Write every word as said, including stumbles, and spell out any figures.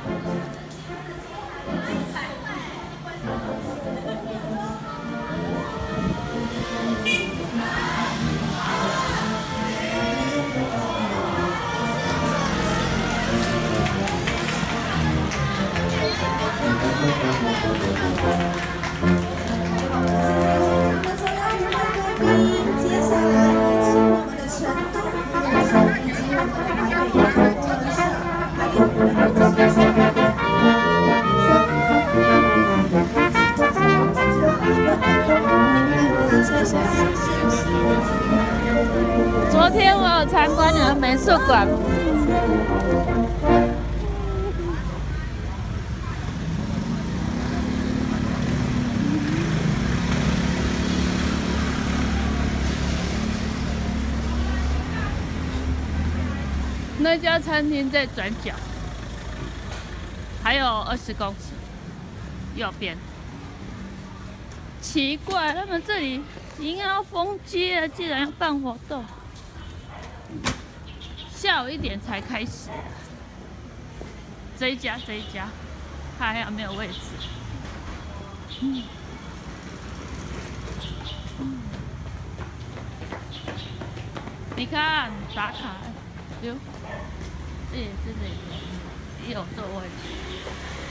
昨天我有参观你们美术馆。那家餐厅在转角，还有二十公尺，右边。奇怪，他们这里已经要封街了，竟然要办活动。下午一点才开始。这一家，这一家，看还有没有位置？嗯。你看打卡，哟，这也是这里也有座位。